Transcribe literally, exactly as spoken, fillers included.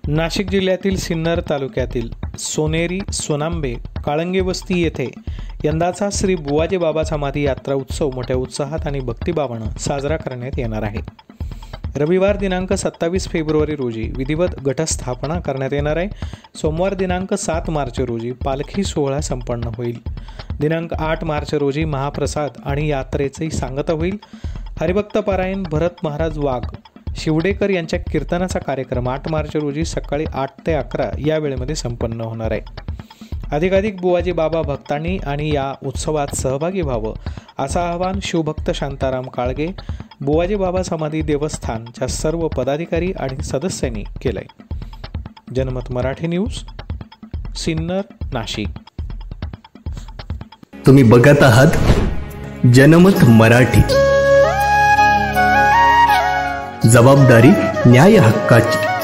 नाशिक जिल्ह्यातील सिन्नर तालुक्यातील सोनेरी सोनांबे काळंगे वस्ती येथे यंदाचा श्री बुवाजी बाबा समाधी यात्रा उत्सव मोठ्या उत्साहात आणि भक्तिभावानं साजरा करण्यात येणार आहे। रविवार दिनांक सत्तावीस फेब्रुवारी रोजी विधिवत घटस्थापना करण्यात येणार आहे। सोमवार दिनांक सात मार्च रोजी पालखी सोहळा संपन्न होईल। दिनांक आठ मार्च रोजी महाप्रसाद आणि यात्रेची सांगता होईल। हरिभक्त पारायण भरत महाराज वाघ शिवडेकर यांच्या कीर्तनाचा कार्यक्रम आठ मार्च रोजी सकाळी आठ ते अकरा या वेळेमध्ये संपन्न होणार आहे। अधिकाधिक बुवाजी बाबा भक्तांनी आणि या उत्सवात सहभागी व्हावं असं आवाहन शिवभक्त शांताराम काळगे बुवाजी बाबा समाधी देवस्थानच्या सर्व पदाधिकारी आणि सदस्यांनी केलंय। जनमत मराठी न्यूज, सिन्नर, नाशिक। तुम्ही बघत आहात जनमत मराठी, जबाबदारी न्याय हक्काची।